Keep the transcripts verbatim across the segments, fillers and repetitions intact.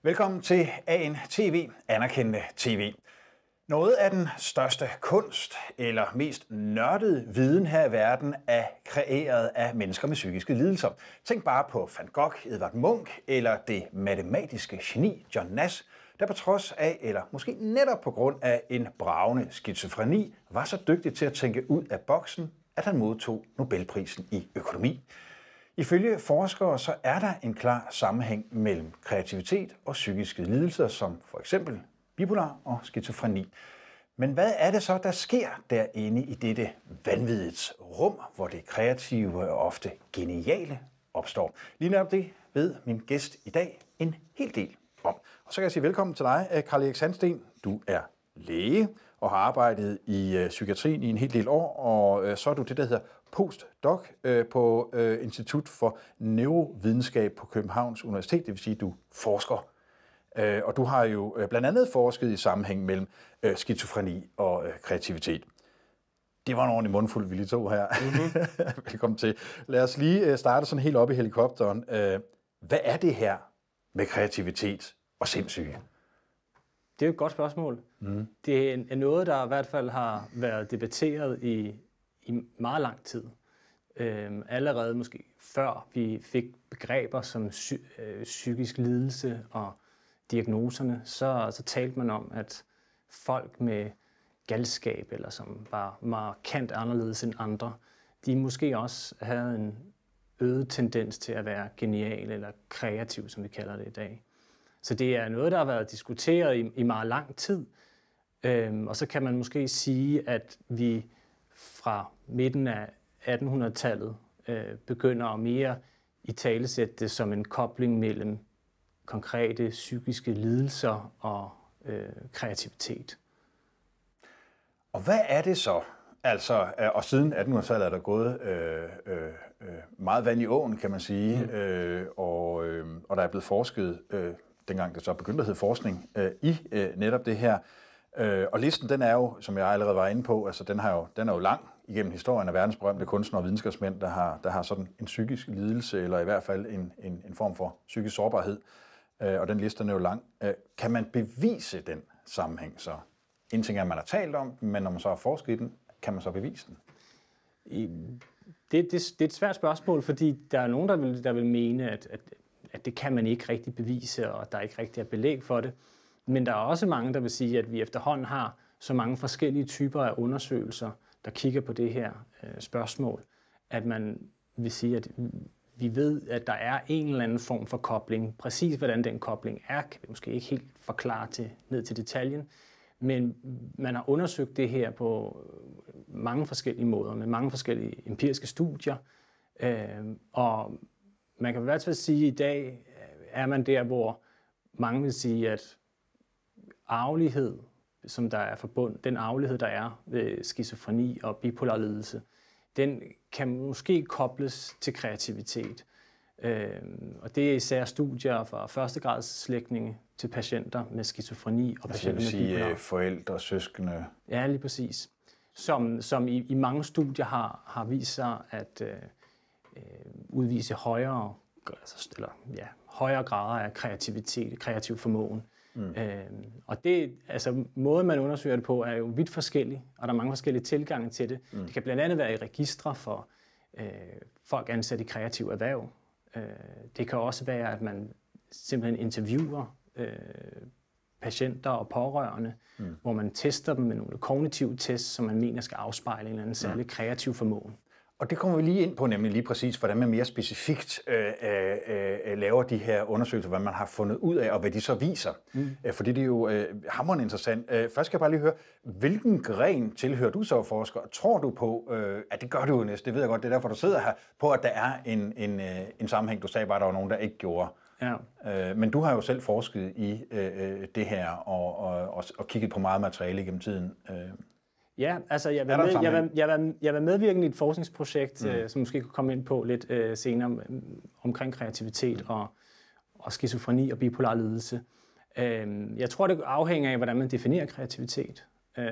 Velkommen til A N T V, anerkendende T V. Noget af den største kunst eller mest nørdede viden her i verden er kreeret af mennesker med psykiske lidelser. Tænk bare på Van Gogh, Edvard Munch eller det matematiske geni John Nash, der på trods af, eller måske netop på grund af en bragende skizofreni, var så dygtig til at tænke ud af boksen, at han modtog Nobelprisen i økonomi. Ifølge forskere så er der en klar sammenhæng mellem kreativitet og psykiske lidelser, som for eksempel bipolar og skizofreni. Men hvad er det så, der sker derinde i dette vanviddets rum, hvor det kreative og ofte geniale opstår? Lige netop det ved min gæst i dag en hel del om. Og så kan jeg sige velkommen til dig, Carl Erik Sandsten. Du er læge og har arbejdet i øh, psykiatrien i en hel del år, og øh, så er du det, der hedder postdoc øh, på øh, Institut for Neurovidenskab på Københavns Universitet, det vil sige, at du forsker. Øh, og du har jo øh, blandt andet forsket i sammenhæng mellem øh, skizofreni og øh, kreativitet. Det var en ordentlig mundfuld, vi lige tog her. Mm-hmm. Velkommen til. Lad os lige øh, starte sådan helt op i helikopteren. Øh, hvad er det her med kreativitet og sindssyge? Det er et godt spørgsmål. Mm. Det er noget, der i hvert fald har været debatteret i, i meget lang tid. Øhm, allerede måske før vi fik begreber som psy, øh, psykisk lidelse og diagnoserne, så, så talte man om, at folk med galskab, eller som var markant anderledes end andre, de måske også havde en øget tendens til at være genial eller kreativ, som vi kalder det i dag. Så det er noget, der har været diskuteret i, i meget lang tid. Øhm, og så kan man måske sige, at vi fra midten af attenhundredetallet øh, begynder at mere italesætte det som en kobling mellem konkrete psykiske lidelser og øh, kreativitet. Og hvad er det så? Altså, og siden attenhundredetallet er der gået øh, øh, meget vand i åen, kan man sige, mm. øh, og, øh, og der er blevet forsket, øh, dengang det så begyndte at hedde forskning, øh, i øh, netop det her. Øh, og listen, den er jo, som jeg allerede var inde på, altså den, har jo, den er jo lang igennem historien af verdensberømte kunstnere og videnskabsmænd, der har, der har sådan en psykisk lidelse, eller i hvert fald en, en, en form for psykisk sårbarhed. Øh, og den liste, den er jo lang. Øh, kan man bevise den sammenhæng så? En ting er, at man har talt om den, men når man så har forsket i den, kan man så bevise den? Det, det, det er et svært spørgsmål, fordi der er nogen, der vil, der vil mene, at, at, at det kan man ikke rigtig bevise, og der er ikke rigtig er belæg for det. Men der er også mange, der vil sige, at vi efterhånden har så mange forskellige typer af undersøgelser, der kigger på det her øh, spørgsmål, at man vil sige, at vi ved, at der er en eller anden form for kobling. Præcis hvordan den kobling er, kan vi måske ikke helt forklare til, ned til detaljen. Men man har undersøgt det her på mange forskellige måder, med mange forskellige empiriske studier. Øh, og man kan i hvert fald sige, at i dag er man der, hvor mange vil sige, at arvelighed, som der er forbundet, den arvelighed, der er ved skizofreni og bipolar lidelse, den kan måske kobles til kreativitet. Øh, og det er især studier fra førstegradsslægtninge til patienter med skizofreni og patienter med bipolar. Det vil sige forældre, søskende. Ja, lige præcis. Som, som i, i mange studier har, har vist sig at øh, øh, udvise højere, altså, eller, ja, højere grader af kreativitet, kreativ formåen. Mm. Øh, og det, altså, måden man undersøger det på er jo vidt forskellig, og der er mange forskellige tilgange til det. Mm. Det kan blandt andet være i registre for øh, folk ansat i kreative erhverv. Øh, det kan også være, at man simpelthen interviewer øh, patienter og pårørende, mm. hvor man tester dem med nogle kognitive tests, som man mener skal afspejle en eller anden særlig kreativ formåen. Og det kommer vi lige ind på, nemlig lige præcis, hvordan man mere specifikt øh, øh, laver de her undersøgelser, hvad man har fundet ud af, og hvad de så viser. Mm. Øh, fordi det er jo øh, hamrende interessant. Øh, først skal jeg bare lige høre, hvilken gren tilhører du så, forsker? Tror du på, øh, at det gør du jo næsten, det ved jeg godt, det er derfor, du sidder her, på at der er en, en, øh, en sammenhæng. Du sagde bare, at der var nogen, der ikke gjorde. Ja. Øh, men du har jo selv forsket i øh, det her, og, og, og, og kigget på meget materiale gennem tiden. Øh. Ja, altså jeg var, med, jeg, var, jeg, var, jeg var medvirkende i et forskningsprojekt, mm. øh, som måske kunne komme ind på lidt øh, senere, øh, omkring kreativitet mm. og, og skizofreni og bipolar lidelse. Øh, jeg tror, det afhænger af, hvordan man definerer kreativitet. Øh,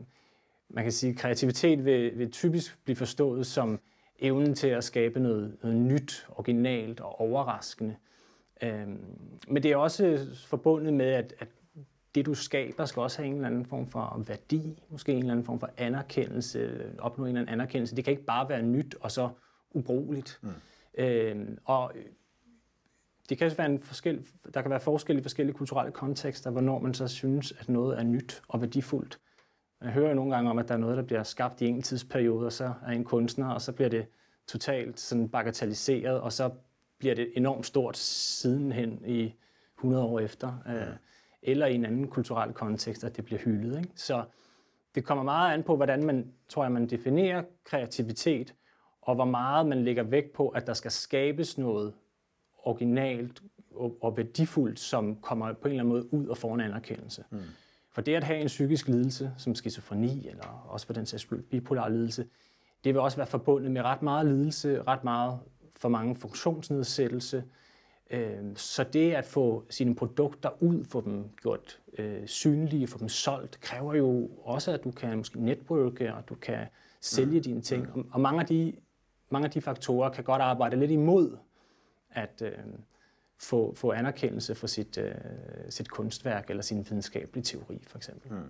man kan sige, at kreativitet vil, vil typisk blive forstået som evnen til at skabe noget, noget nyt, originalt og overraskende. Øhm, men det er også forbundet med, at, at det, du skaber, skal også have en eller anden form for værdi, måske en eller anden form for anerkendelse, opnå en eller anden anerkendelse. Det kan ikke bare være nyt og så ubrugeligt. Mm. Øhm, og det kan være en forskel, der kan være forskel i forskellige kulturelle kontekster, hvornår man så synes, at noget er nyt og værdifuldt. Jeg hører jo nogle gange om, at der er noget, der bliver skabt i en tidsperiode, og så er en kunstner, og så bliver det totalt sådan bagatelliseret, og så bliver det enormt stort sidenhen i hundrede år efter, ja. øh, eller i en anden kulturel kontekst, at det bliver hyldet. Ikke? Så det kommer meget an på, hvordan man, tror jeg, man definerer kreativitet, og hvor meget man lægger vægt på, at der skal skabes noget originalt og, og værdifuldt, som kommer på en eller anden måde ud og får en anerkendelse. Mm. For det at have en psykisk lidelse, som skizofreni, eller også for den sags skyld bipolar lidelse, det vil også være forbundet med ret meget lidelse, ret meget for mange funktionsnedsættelse. Så det at få sine produkter ud, få dem gjort øh, synlige, få dem solgt, kræver jo også, at du kan måske netværke, og du kan sælge mm. dine ting. Og, og mange, af de, mange af de faktorer kan godt arbejde lidt imod at øh, få, få anerkendelse for sit, øh, sit kunstværk eller sin videnskabelige teori, for eksempel. Mm.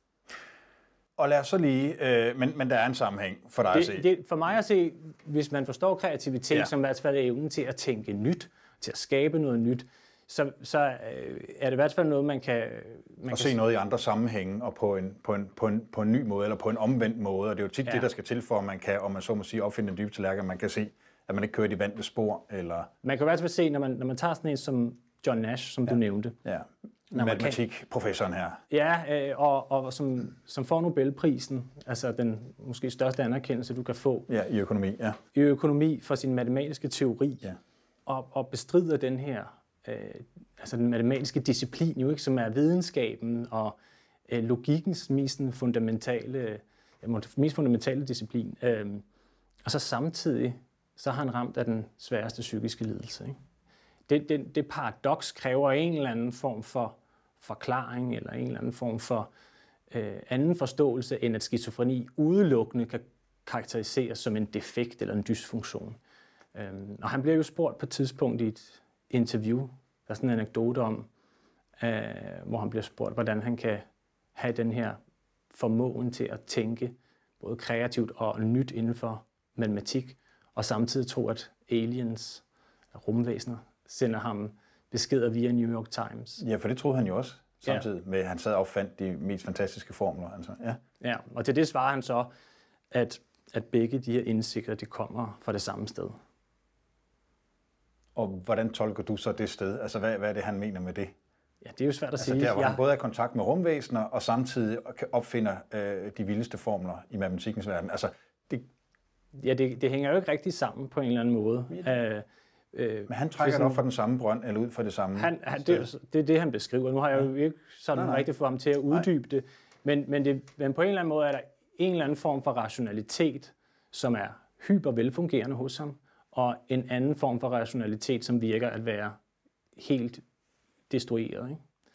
Og lad os så lige, øh, men, men der er en sammenhæng for dig det, at se. Det, for mig at se, hvis man forstår kreativitet, ja. som i hvert fald er evnen til at tænke nyt, til at skabe noget nyt, så, så øh, er det i hvert fald noget, man kan... Man og kan se noget i andre sammenhænge, og på en, på, en, på, en, på en ny måde, eller på en omvendt måde. Og det er jo tit ja. det, der skal til for, at man kan, om man så må sige, opfinde en dybe tallerken, man kan se, at man ikke kører de vante spor, eller... Man kan i hvert fald se, når man, når man tager sådan en som John Nash, som ja. du nævnte. Ja, matematikprofessoren her. Ja, øh, og, og som, som får Nobelprisen, altså den måske største anerkendelse, du kan få. Ja, i økonomi, ja. I økonomi for sin matematiske teori. Ja. Og, og bestrider den her, øh, altså den matematiske disciplin, jo ikke, som er videnskaben og øh, logikkens mest fundamentale, ja, mest fundamentale disciplin. Øh, og så samtidig, så har han ramt af den sværeste psykiske lidelse. Ikke? Det, det, det paradoks kræver en eller anden form for forklaring, eller en eller anden form for øh, anden forståelse, end at skizofreni udelukkende kan karakteriseres som en defekt eller en dysfunktion. Øhm, og han bliver jo spurgt på et tidspunkt i et interview, der er sådan en anekdote om, øh, hvor han bliver spurgt, hvordan han kan have den her formåen til at tænke både kreativt og nyt inden for matematik, og samtidig tro, at aliens, rumvæsener, sender ham beskeder via New York Times. Ja, for det troede han jo også, samtidig ja. med, at han sad og opfandt de mest fantastiske formler. Altså. Ja. ja, og til det svarer han så, at, at begge de her indsigter, de kommer fra det samme sted. Og hvordan tolker du så det sted? Altså, hvad, hvad er det, han mener med det? Ja, det er jo svært at altså, sige. Der, hvor ja. han både er i kontakt med rumvæsener, og samtidig opfinder øh, de vildeste formler i matematikkens verden. Altså, det... Ja, det, det hænger jo ikke rigtig sammen på en eller anden måde. Ja. Øh, Men han trækker det op fra den samme brønd, eller ud fra det samme han, han, det, det er det, han beskriver. Nu har jeg jo ikke sådan nej, nej. rigtig fået ham til at uddybe nej. det. Men, men det. Men på en eller anden måde er der en eller anden form for rationalitet, som er hyper velfungerende hos ham, og en anden form for rationalitet, som virker at være helt destrueret.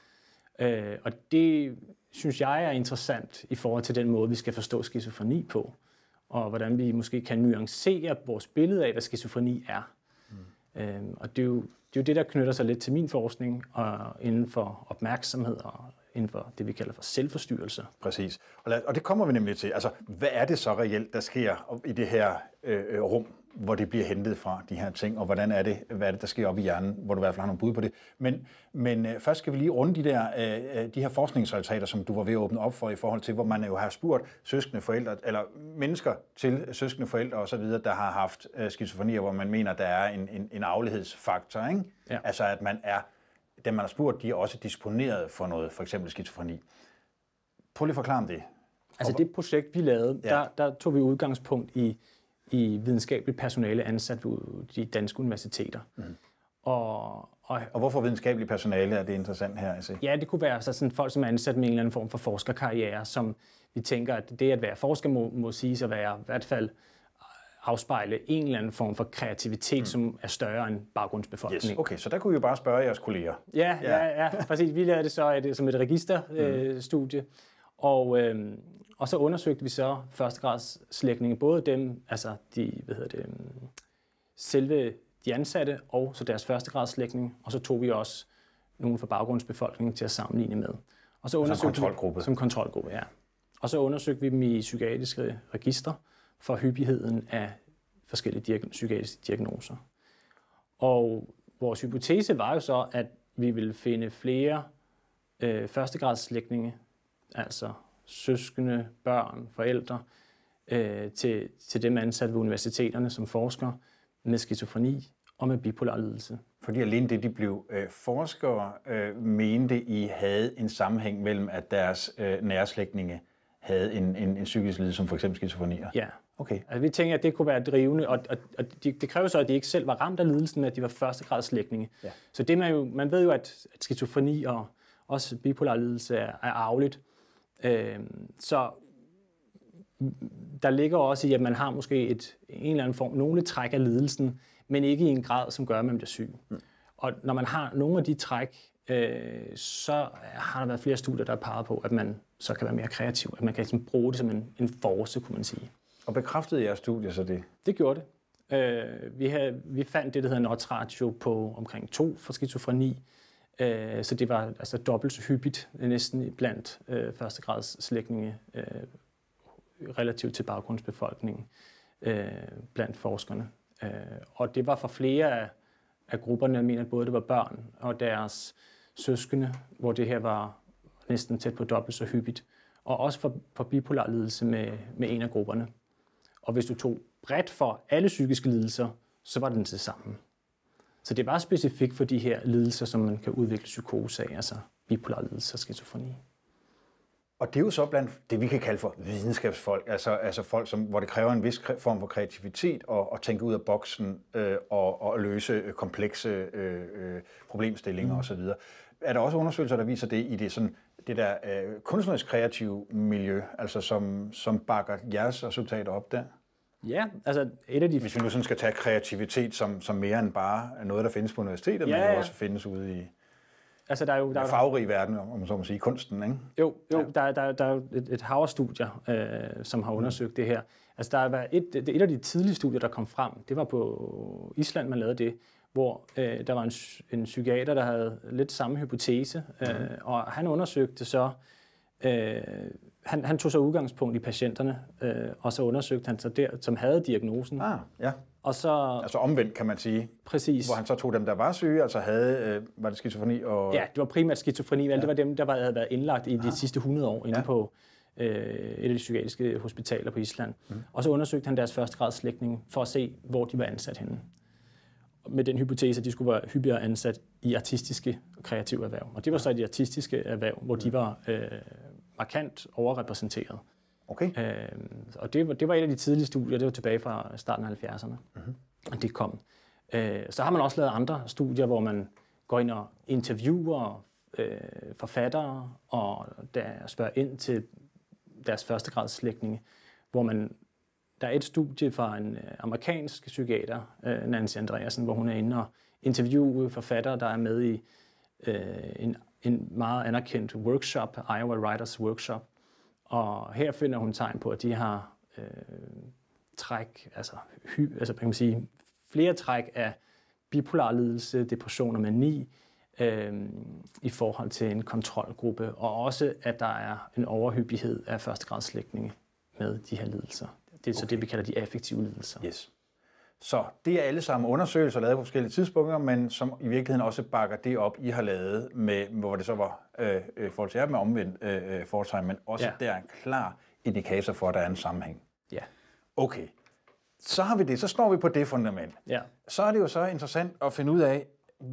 Ikke? Øh, og det synes jeg er interessant i forhold til den måde, vi skal forstå skizofreni på, og hvordan vi måske kan nuancere vores billede af, hvad skizofreni er. Mm. Øhm, og det er, jo, det er jo det, der knytter sig lidt til min forskning, og inden for opmærksomhed og inden for det, vi kalder for selvforstyrrelse. Præcis. Og, lad, og det kommer vi nemlig til. Altså, hvad er det så reelt, der sker i det her øh, rum, hvor det bliver hentet fra, de her ting, og hvordan er det, hvad er det, der sker op i hjernen, hvor du i hvert fald har nogle bud på det. Men, men øh, først skal vi lige runde de, der, øh, de her forskningsresultater, som du var ved at åbne op for, i forhold til, hvor man jo har spurgt søskende forældre, eller mennesker til søskende forældre osv., der har haft øh, skizofrenier, hvor man mener, der er en, en, en arvelighedsfaktor, ikke? Ja. Altså, at man er, dem man har spurgt, de er også disponeret for noget, for eksempel skizofreni. Prøv lige at forklare om det. Altså det projekt, vi lavede, ja. der, der tog vi udgangspunkt i i videnskabeligt personale ansat ved de danske universiteter. Mm. Og, og, og hvorfor videnskabeligt personale er det interessant her? Altså? Ja, det kunne være så sådan folk, som er ansat med en eller anden form for forskerkarriere, som vi tænker, at det at være forsker må, må siges at være i hvert fald afspejle en eller anden form for kreativitet, mm. som er større end baggrundsbefolkningen. Yes. Okay, så der kunne vi jo bare spørge jeres kolleger. Ja, ja, ja, ja præcis. Vi lavede det så et, som et registerstudie. Mm. Øh, og, øh, og så undersøgte vi så førstegrads slægtninge, både dem, altså de, hvad hedder det, selve de ansatte og så deres førstegradsslægtning, og så tog vi også nogle fra baggrundsbefolkningen til at sammenligne med. Og så undersøgte som kontrolgruppe? Vi, som kontrolgruppe, ja. Og så undersøgte vi dem i psykiatriske registre for hyppigheden af forskellige diag- psykiatriske diagnoser. Og vores hypotese var jo så, at vi ville finde flere øh, førstegradsslægtninge, altså søskende, børn, forældre, øh, til, til dem ansat ved universiteterne som forskere med skizofreni og med bipolar lidelse. Fordi alene det, de blev øh, forskere, øh, mente I havde en sammenhæng mellem, at deres øh, nærslægtninge havde en, en, en psykisk lidelse, som for eksempel skizofreni. Ja. Okay. Altså, vi tænker, at det kunne være drivende, og, og, og det, det kræver så, at de ikke selv var ramt af lidelsen, men at de var førstegradsslægtninge. Ja. Så det man jo, man ved jo, at, at skizofreni og også bipolar lidelse er, er arveligt. Øh, så der ligger også i, at man har måske et, en eller anden form, nogle træk af lidelsen, men ikke i en grad, som gør, at man bliver syg. Mm. Og når man har nogle af de træk, øh, så har der været flere studier, der har peget på, at man så kan være mere kreativ, at man kan ligesom bruge det som en, en force, kunne man sige. Og bekræftede jeres studie så det? Det gjorde det. Øh, vi, havde, vi fandt det, der hedder en odds ratio på omkring to for skizofreni, øh, så det var altså dobbelt så hyppigt, næsten blandt øh, førstegradsslægtninge, øh, relativt til baggrundsbefolkningen, øh, blandt forskerne. Øh, og det var for flere af, af grupperne, jeg mener, at både det var børn og deres søskende, hvor det her var næsten tæt på dobbelt så hyppigt, og også for, for bipolar lidelse med, med en af grupperne. Og hvis du tog bredt for alle psykiske lidelser, så var den til sammen. Så det var specifikt for de her lidelser, som man kan udvikle psykose af, altså bipolar lidelse og skizofreni. Og det er jo så blandt det, vi kan kalde for videnskabsfolk, altså, altså folk, som, hvor det kræver en vis form for kreativitet og, og tænke ud af boksen øh, og, og løse komplekse øh, øh, problemstillinger mm. osv. Er der også undersøgelser, der viser det i det, sådan, det der øh, kunstnerisk kreative miljø, altså som, som bakker jeres resultater op der? Ja, altså et af de... Hvis vi nu sådan skal tage kreativitet som, som mere end bare noget, der findes på universitetet, ja, men jo også findes ude i... Altså, der er jo, der er farverig verden, om så må sige, kunsten, ikke? Jo, jo ja. der, der, der er jo et, et hav af studier, øh, som har undersøgt mm. det her. Altså, der er et, det, et af de tidlige studier, der kom frem, det var på Island, man lavede det, hvor øh, der var en, en psykiater, der havde lidt samme hypotese, øh, mm. og han undersøgte så, øh, han, han tog så udgangspunkt i patienterne, øh, og så undersøgte han så der, som havde diagnosen. Ah, ja. Og så, altså omvendt, kan man sige. Præcis. Hvor han så tog dem, der var syge, altså havde, øh, var det skizofreni? Og... Ja, det var primært skizofreni, men ja. Det var dem, der var, havde været indlagt i de ah. sidste hundrede år inde ja. på øh, et af de psykiatriske hospitaler på Island. Mm. Og så undersøgte han deres førstegradsslægtninge for at se, hvor de var ansat henne. Med den hypotese, at de skulle være hyppigere ansat i artistiske og kreative erhverv. Og det var så i de artistiske erhverv, hvor de var øh, markant overrepræsenteret. Okay. Øh, og det var, det var et af de tidlige studier, det var tilbage fra starten af halvfjerdserne, mm-hmm. og det kom. Øh, så har man også lavet andre studier, hvor man går ind og interviewer øh, forfattere, og der spørger ind til deres førstegradsslægtninge, hvor man, der er et studie fra en amerikansk psykiater, øh, Nancy Andreasen, hvor hun er inde og interviewer forfattere, der er med i øh, en, en meget anerkendt workshop, Iowa Writers Workshop. Og her finder hun tegn på, at de har øh, træk, altså, hy, altså kan man sige, flere træk af bipolar lidelse, depression og mani øh, i forhold til en kontrolgruppe, og også, at der er en overhyppighed af førstegradsslægtninge med de her lidelser. Det er okay. Så det, vi kalder de affektive lidelser. Yes. Så det er alle sammen undersøgelser, lavet på forskellige tidspunkter, men som i virkeligheden også bakker det op, I har lavet, med, hvor det så var øh, i forhold til jer med omvendt øh, foretegn, men også ja. Der er en klar indikator for, at der er en sammenhæng. Ja. Okay. Så har vi det. Så står vi på det fundament. Ja. Så er det jo så interessant at finde ud af,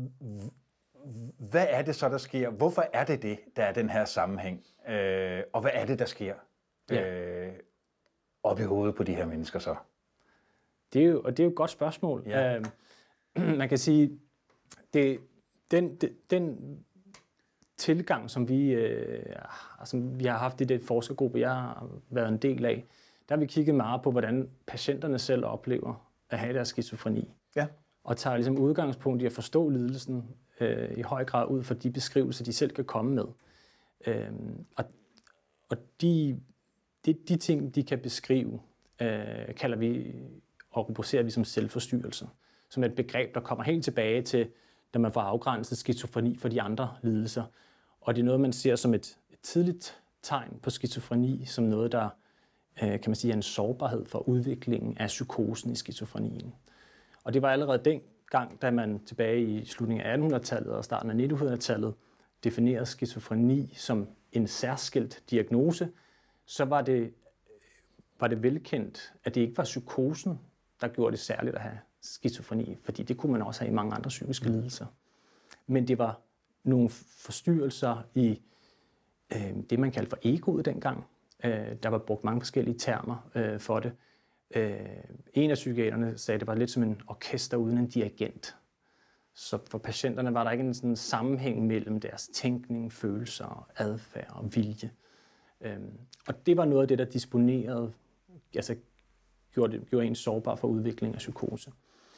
hvad er det så, der sker? Hvorfor er det det, der er den her sammenhæng? Øh, og hvad er det, der sker ja. øh, op i hovedet på de her mennesker så? Det er jo, og det er jo et godt spørgsmål. Ja. Uh, man kan sige, det, den, den, den tilgang, som vi, uh, som vi har haft i den forskergruppe, jeg har været en del af, der har vi kigget meget på, hvordan patienterne selv oplever at have deres skizofreni. Ja. Og tager ligesom udgangspunkt i at forstå lidelsen uh, i høj grad ud fra de beskrivelser, de selv kan komme med. Uh, og og de, de, de ting, de kan beskrive, uh, kalder vi og rubricerer vi som selvforstyrrelser. Så som et begreb, der kommer helt tilbage til, da man får afgrænset skizofreni for de andre lidelser. Og det er noget, man ser som et, et tidligt tegn på skizofreni, som noget, der øh, kan man sige, er en sårbarhed for udviklingen af psykosen i skizofrenien. Og det var allerede dengang, da man tilbage i slutningen af attenhundredetallet og starten af nittenhundredetallet definerede skizofreni som en særskilt diagnose, så var det, var det velkendt, at det ikke var psykosen, der gjorde det særligt at have skizofreni, fordi det kunne man også have i mange andre psykiske lidelser. Men det var nogle forstyrrelser i øh, det, man kaldte for egoet dengang. Øh, der var brugt mange forskellige termer øh, for det. Øh, en af psykiaterne sagde, at det var lidt som en orkester uden en dirigent. Så for patienterne var der ikke en sådan sammenhæng mellem deres tænkning, følelser, adfærd og vilje. Øh, og det var noget af det, der disponerede, altså gjorde, det, gjorde en sårbar for udvikling af psykose.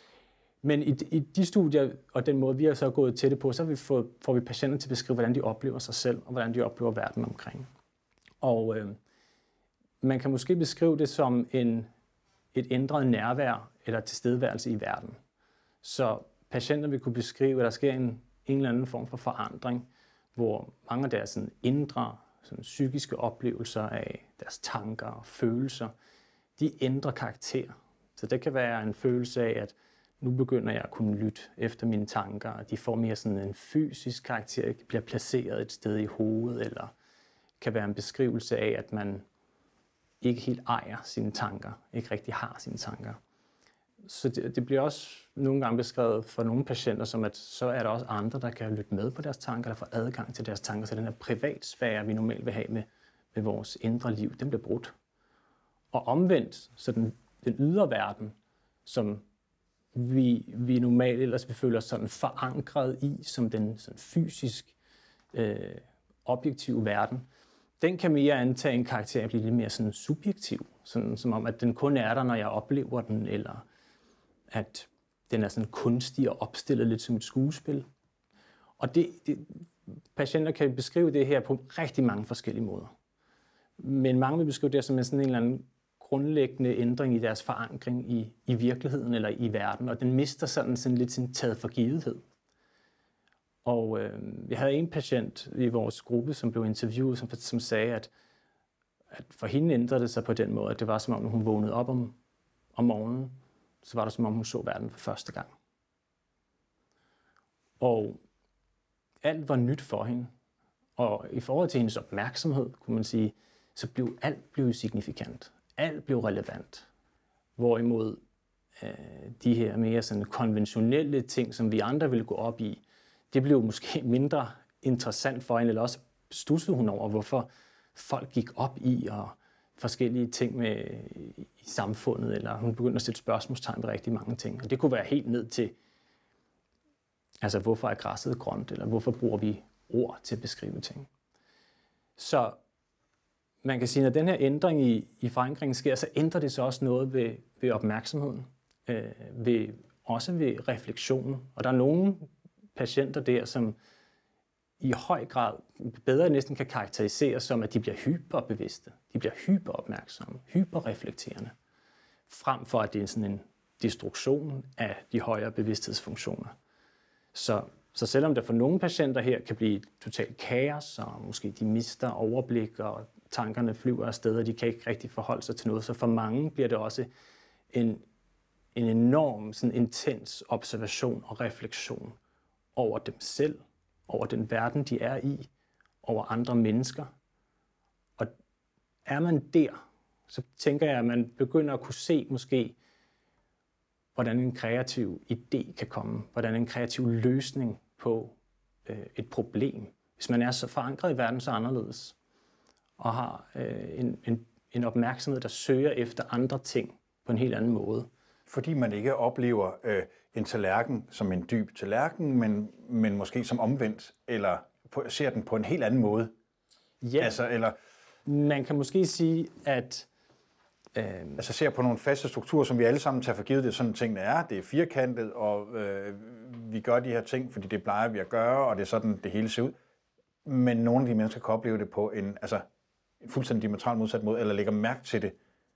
Men i, i de studier, og den måde, vi har så gået til det på, så vi fået, får vi patienter til at beskrive, hvordan de oplever sig selv, og hvordan de oplever verden omkring. Og øh, man kan måske beskrive det som en, et ændret nærvær eller tilstedeværelse i verden. Så patienter vil kunne beskrive, at der sker en, en eller anden form for forandring, hvor mange af deres sådan, indre sådan, psykiske oplevelser af deres tanker og følelser, de ændrer karakter. Så det kan være en følelse af, at nu begynder jeg at kunne lytte efter mine tanker, og de får mere sådan en fysisk karakter, bliver placeret et sted i hovedet, eller kan være en beskrivelse af, at man ikke helt ejer sine tanker, ikke rigtig har sine tanker. Så det, det bliver også nogle gange beskrevet for nogle patienter, som at så er der også andre, der kan lytte med på deres tanker, der får adgang til deres tanker, så den her privatsfære, vi normalt vil have med, med vores indre liv, den bliver brudt. Og omvendt, så den, den ydre verden, som vi, vi normalt ellers vi føler os sådan forankret i, som den sådan fysisk øh, objektive verden, den kan mere antage en karakter at blive lidt mere sådan subjektiv, sådan, som om, at den kun er der, når jeg oplever den, eller at den er sådan kunstig og opstillet lidt som et skuespil. Og det, det, patienter kan beskrive det her på rigtig mange forskellige måder. Men mange vil beskrive det som sådan en eller anden grundlæggende ændring i deres forankring i, i virkeligheden eller i verden, og den mister sådan, sådan lidt sin taget for givethed. Og øh, jeg havde en patient i vores gruppe, som blev interviewet, som, som sagde, at, at for hende ændrede det sig på den måde, at det var som om, når hun vågnede op om, om morgenen, så var det som om, hun så verden for første gang. Og alt var nyt for hende. Og i forhold til hendes opmærksomhed, kunne man sige, så blev alt blev signifikant. Alt blev relevant. Hvorimod øh, de her mere sådan konventionelle ting, som vi andre ville gå op i, det blev måske mindre interessant for hende, eller også studsede hun over, hvorfor folk gik op i og forskellige ting med, i samfundet, eller hun begyndte at sætte spørgsmålstegn ved rigtig mange ting. Og det kunne være helt ned til, altså hvorfor er græsset grønt, eller hvorfor bruger vi ord til at beskrive ting. Så man kan sige, at når den her ændring i, i forankringen sker, så ændrer det så også noget ved, ved opmærksomheden, øh, ved, også ved refleksionen. Og der er nogle patienter der, som i høj grad bedre næsten kan karakteriseres som, at de bliver hyperbevidste, de bliver hyperopmærksomme, hyperreflekterende, frem for at det er sådan en destruktion af de højere bevidsthedsfunktioner. Så, så selvom der for nogle patienter her kan blive totalt kaos, og måske de mister overblik, og tankerne flyver afsted, og de kan ikke rigtig forholde sig til noget, så for mange bliver det også en, en enorm, sådan intens observation og refleksion over dem selv, over den verden, de er i, over andre mennesker. Og er man der, så tænker jeg, at man begynder at kunne se måske, hvordan en kreativ idé kan komme, hvordan en kreativ løsning på øh, et problem, hvis man er så forankret i verden så anderledes, og har øh, en, en, en opmærksomhed, der søger efter andre ting på en helt anden måde. Fordi man ikke oplever øh, en tallerken som en dyb tallerken, men, men måske som omvendt, eller på, ser den på en helt anden måde. Ja, altså, eller, man kan måske sige, at Øh, altså ser på nogle faste strukturer, som vi alle sammen tager for givet, det er sådan tingene er, det er firkantet, og øh, vi gør de her ting, fordi det plejer vi at gøre, og det er sådan, det hele ser ud. Men nogle af de mennesker kan opleve det på en, altså, en fuldstændig diametralt modsat måde, eller lægger mærke til det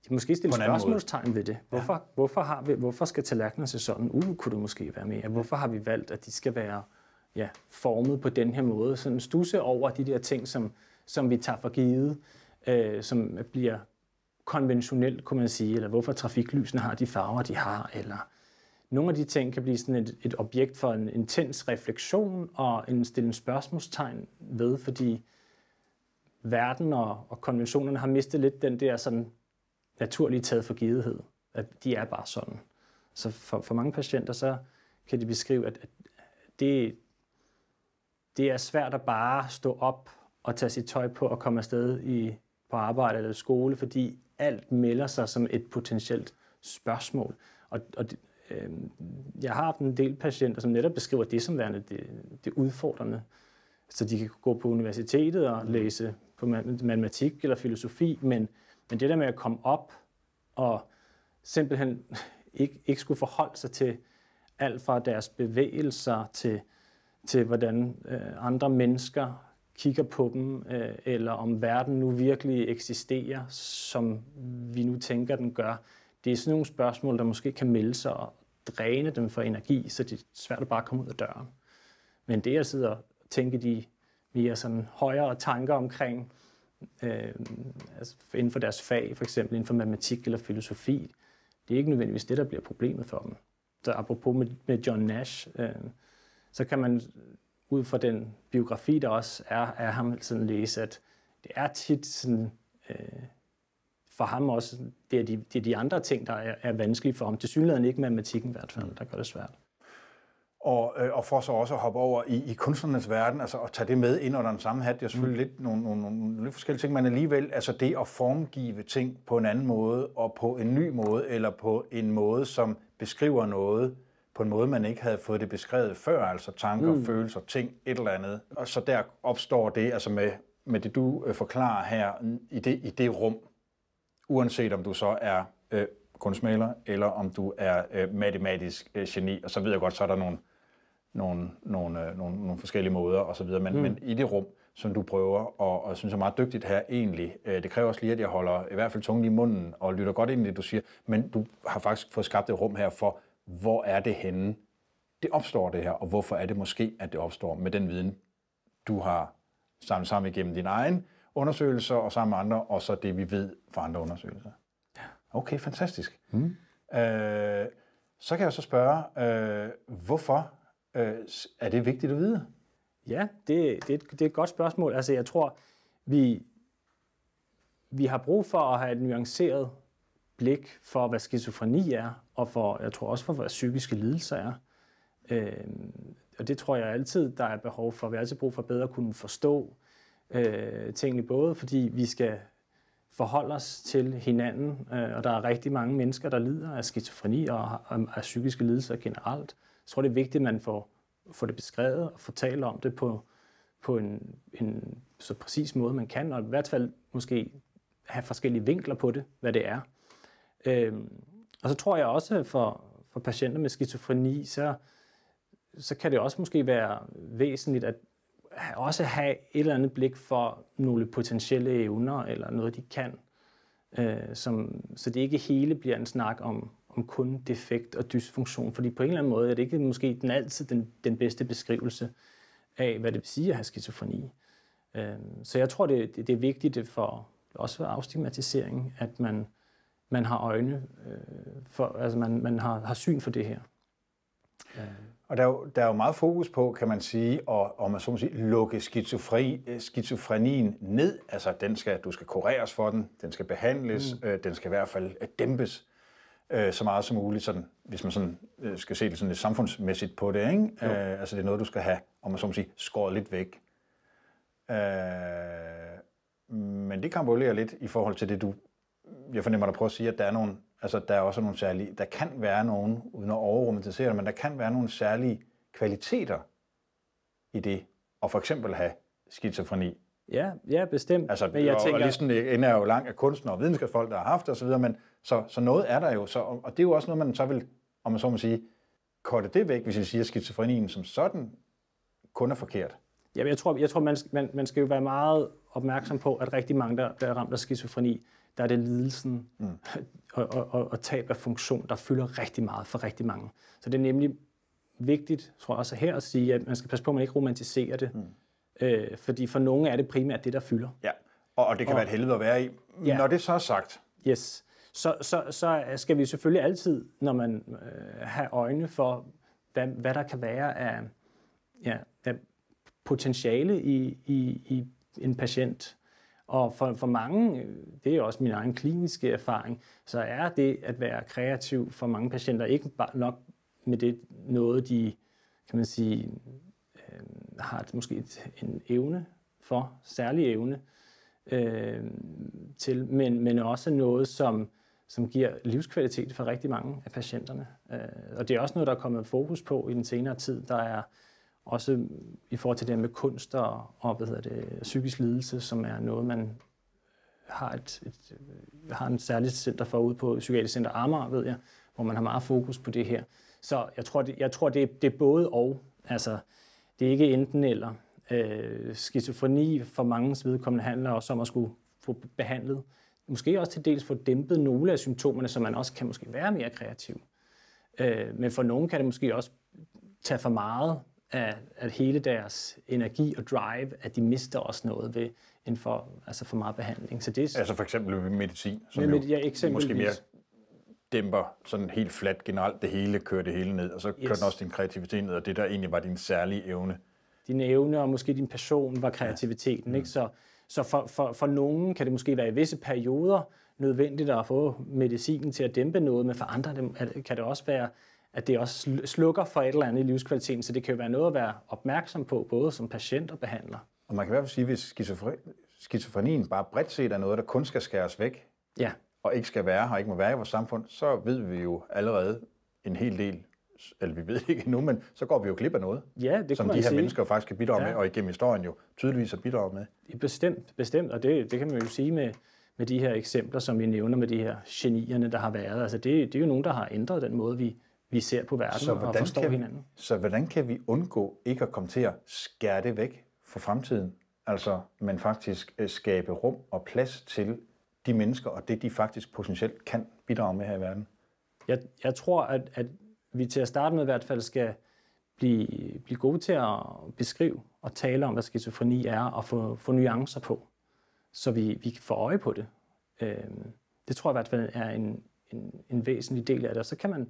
Måske stille spørgsmålstegn ved det. Hvorfor, ja. hvorfor, har vi, hvorfor skal tallerkenerne se sådan ud, kunne det måske være mere? Hvorfor har vi valgt, at de skal være ja, formet på den her måde? Sådan studse over de der ting, som, som vi tager for givet, øh, som bliver konventionelt, kunne man sige, eller hvorfor trafiklysene har de farver, de har, eller nogle af de ting kan blive sådan et, et objekt for en intens refleksion og en stille spørgsmålstegn ved, fordi verden og, og konventionerne har mistet lidt den der sådan naturlige taget for givethed, at de er bare sådan. Så for, for mange patienter, så kan de beskrive, at, at det, det er svært at bare stå op og tage sit tøj på og komme afsted i, på arbejde eller skole, fordi alt melder sig som et potentielt spørgsmål. Og, og det, øh, jeg har haft en del patienter, som netop beskriver det som værende det, det udfordrende. Så de kan gå på universitetet og læse på matematik eller filosofi, men, men det der med at komme op og simpelthen ikke, ikke skulle forholde sig til alt fra deres bevægelser til, til hvordan øh, andre mennesker kigger på dem, øh, eller om verden nu virkelig eksisterer, som vi nu tænker, den gør. Det er sådan nogle spørgsmål, der måske kan melde sig og dræne dem for energi, så det er svært at bare komme ud af døren. Men det at sidde og tænke de mere sådan højere tanker omkring, øh, altså inden for deres fag, for eksempel inden for matematik eller filosofi, det er ikke nødvendigvis det, der bliver problemet for dem. Så apropos med, med John Nash, øh, så kan man ud fra den biografi, der også er af ham, sådan læse, at det er tit sådan, øh, for ham også, det er, de, det er de andre ting, der er, er vanskelige for ham. Tilsyneladende ikke matematikken i hvert fald, der gør det svært. Og, øh, og for så også at hoppe over i, i kunstnernes verden, altså at tage det med ind under den samme hat, det er selvfølgelig mm. lidt nogle, nogle, nogle lidt forskellige ting, men alligevel, altså det at formgive ting på en anden måde, og på en ny måde, eller på en måde, som beskriver noget, på en måde, man ikke havde fået det beskrevet før, altså tanker, mm. følelser, ting, et eller andet. Og så der opstår det, altså med, med det, du øh, forklarer her, i det, i det rum, uanset om du så er øh, kunstmaler, eller om du er øh, matematisk øh, geni, og så ved jeg godt, så er der nogle, nogle, nogle, øh, nogle, nogle forskellige måder, og så videre, men, mm. men i det rum, som du prøver, og, og synes er meget dygtigt her egentlig, øh, det kræver også lige, at jeg holder i hvert fald tungen i munden, og lytter godt ind i det, du siger, men du har faktisk fået skabt et rum her for, hvor er det henne, det opstår det her, og hvorfor er det måske, at det opstår med den viden, du har samlet sammen igennem dine egne undersøgelser, og sammen med andre, og så det, vi ved fra andre undersøgelser. Okay, fantastisk. Mm. Øh, så kan jeg så spørge, øh, hvorfor øh, er det vigtigt at vide? Ja, det, det, det er et godt spørgsmål. Altså, jeg tror, vi, vi har brug for at have et nuanceret blik for, hvad skizofreni er, og for, jeg tror også for, hvad psykiske lidelser er. Øh, og det tror jeg altid, der er behov for. Vi har altid brug for bedre at kunne forstå øh, tingene, både fordi vi skal forholde os til hinanden, øh, og der er rigtig mange mennesker, der lider af skizofreni og af psykiske lidelser generelt. Jeg tror, det er vigtigt, at man får, får det beskrevet og får talt om det på, på en, en så præcis måde, man kan, og i hvert fald måske have forskellige vinkler på det, hvad det er. Øhm, og så tror jeg også, for, for patienter med skizofreni, så, så kan det også måske være væsentligt at også have et eller andet blik for nogle potentielle evner, eller noget, de kan, øh, som, så det ikke hele bliver en snak om, om kun defekt og dysfunktion, fordi på en eller anden måde er det ikke måske den altid den, den bedste beskrivelse af, hvad det vil sige at have skizofreni. Øh, så jeg tror, det, det, det er vigtigt for, også for afstigmatisering, at man man har øjne øh, for, altså man, man har, har syn for det her. Ja. Og der er, jo, der er jo meget fokus på, kan man sige, og, og man så må sige, lukke skizofreni, skizofrenien ned. Altså, den skal, du skal kureres for den, den skal behandles, mm. øh, den skal i hvert fald dæmpes øh, så meget som muligt, sådan, hvis man sådan, øh, skal se det sådan lidt samfundsmæssigt på det, ikke? Øh, altså, det er noget, du skal have, om man så må sige, skåret lidt væk. Øh, men det karambolerer lidt i forhold til det, du jeg fornemmer dig prøve at sige, at der er nogle, altså der er også nogle særlige, der kan være nogle, uden at overromantisere det, men der kan være nogle særlige kvaliteter i det, og for eksempel have skizofreni. Ja, ja, bestemt. Altså, men jeg og, tænker... og listen ender jo lang af kunstnere og videnskabsfolk, der har haft det, og så videre, men så, så noget er der jo, så, og det er jo også noget, man så vil, om man så må sige, korte det væk, hvis jeg siger, at skizofrenien som sådan kun er forkert. Ja, jeg tror, jeg tror man, man, man skal jo være meget opmærksom på, at rigtig mange, der, der er ramt af skizofreni, der er det lidelsen mm. og, og, og, og tab af funktion, der fylder rigtig meget for rigtig mange. Så det er nemlig vigtigt, tror jeg også her, at sige, at man skal passe på, at man ikke romantiserer det. Mm. Øh, fordi for nogle er det primært det, der fylder. Ja, og, og det kan og, være et helvede at være i. Ja. Når det så er sagt... Yes. Så, så, så skal vi selvfølgelig altid, når man øh, har øjne for, hvad, hvad der kan være af, ja, af potentiale i, i, i en patient. Og for, for mange, det er jo også min egen kliniske erfaring, så er det at være kreativ for mange patienter ikke bare nok med det noget, de kan man sige, øh, har et, måske et, en evne for, særlig evne øh, til, men, men også noget, som, som giver livskvalitet for rigtig mange af patienterne. Øh, og det er også noget, der er kommet fokus på i den senere tid. Der er også i forhold til det med kunst og, og hvad hedder det, psykisk lidelse, som er noget, man har, et, et, har en særligt center for ude på Psykiatrisk Center Amager, ved jeg, hvor man har meget fokus på det her. Så jeg tror, det, jeg tror, det, er, det er både og. Altså, det er ikke enten eller. Øh, skizofreni for manges vedkommende handler også om at skulle få behandlet, måske også til dels få dæmpet nogle af symptomerne, så man også kan måske være mere kreativ. Øh, men for nogen kan det måske også tage for meget af at hele deres energi og drive, at de mister også noget ved en for, altså for meget behandling. Så det er, altså for eksempel med medicin, som med, jo ja, eksempelvis måske mere dæmper sådan helt fladt generelt det hele, kører det hele ned, og så yes. kører den også din kreativitet ned, og det der egentlig var din særlige evne. Din evne og måske din passion var kreativiteten. Ja. Ikke? Så, så for, for, for nogen kan det måske være i visse perioder nødvendigt at få medicinen til at dæmpe noget, men for andre kan det også være, at det også slukker for et eller andet i livskvaliteten, så det kan jo være noget at være opmærksom på, både som patient og behandler. Og man kan i hvert fald sige, at hvis skizofrenien bare bredt set er noget, der kun skal skæres væk, ja. og ikke skal være her, og ikke må være i vores samfund, så ved vi jo allerede en hel del, eller vi ved ikke endnu, men så går vi jo glip af noget, ja, det som de her sige. mennesker faktisk kan bidrage ja. med, og igennem historien jo tydeligvis har bidraget med. Bestemt, bestemt, og det, det kan man jo sige med, med de her eksempler, som vi nævner med de her genierne, der har været. Altså det, det er jo nogen, der har ændret den måde, vi, vi ser på verden så og forstår vi, hinanden. Så hvordan kan vi undgå ikke at komme til at skære det væk for fremtiden? Altså, men faktisk skabe rum og plads til de mennesker, og det de faktisk potentielt kan bidrage med her i verden? Jeg, jeg tror, at, at vi til at starte med i hvert fald skal blive, blive gode til at beskrive og tale om, hvad skizofreni er, og få, få nuancer på, så vi, vi får øje på det. Øhm, det tror jeg i hvert fald er en, en, en væsentlig del af det. Og så kan man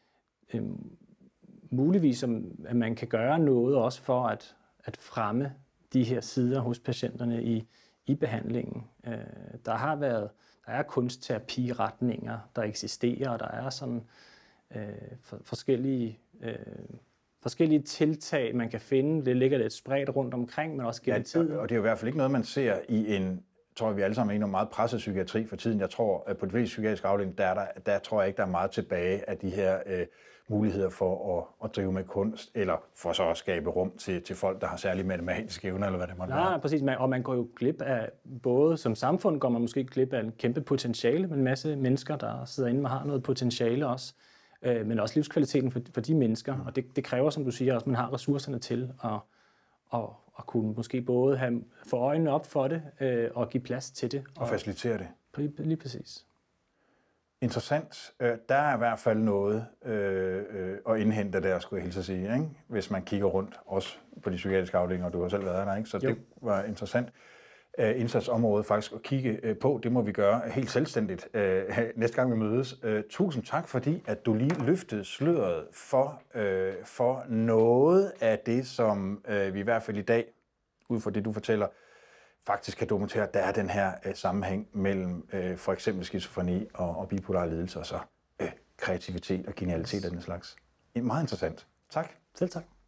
øhm, muligvis, at man kan gøre noget også for at, at fremme de her sider hos patienterne i, i behandlingen. Øh, der har været, der er kunstterapiretninger, der eksisterer, og der er sådan øh, for, forskellige, øh, forskellige tiltag, man kan finde. Det ligger lidt spredt rundt omkring, men også gennem ja, tiden. Og det er jo i hvert fald ikke noget, man ser i en, tror jeg, vi alle sammen er enige om, meget presset psykiatri for tiden. Jeg tror, at på de fleste psykiatriske afdelinger, der, der, der tror jeg ikke, der er meget tilbage af de her øh, muligheder for at, at drive med kunst, eller for så at skabe rum til, til folk, der har særlige matematiske evner, eller hvad det måtte være. Nej, præcis. Og man går jo glip af, både som samfund går man måske glip af en kæmpe potentiale med en masse mennesker, der sidder inde og har noget potentiale også, øh, men også livskvaliteten for, for de mennesker. Mm. Og det, det kræver, som du siger, også, at man har ressourcerne til at, at, at kunne måske både have, få øjnene op for det, øh, og give plads til det. Og, og facilitere det. Lige, lige præcis. Interessant. Der er i hvert fald noget øh, øh, at indhente der, skulle jeg hilse at sige, ikke? Hvis man kigger rundt, også på de psykiatriske afdelinger, og du har selv været der, ikke? Så jo. Det var interessant uh, indsatsområde faktisk at kigge uh, på. Det må vi gøre helt selvstændigt uh, næste gang vi mødes. Uh, tusind tak, fordi at du lige løftede sløret for, uh, for noget af det, som uh, vi i hvert fald i dag, ud fra det du fortæller, faktisk kan dokumentere, at der er den her øh, sammenhæng mellem øh, for eksempel skizofreni og, og bipolar lidelse, og så øh, kreativitet og genialitet af den slags. Meget interessant. Tak. Selv tak.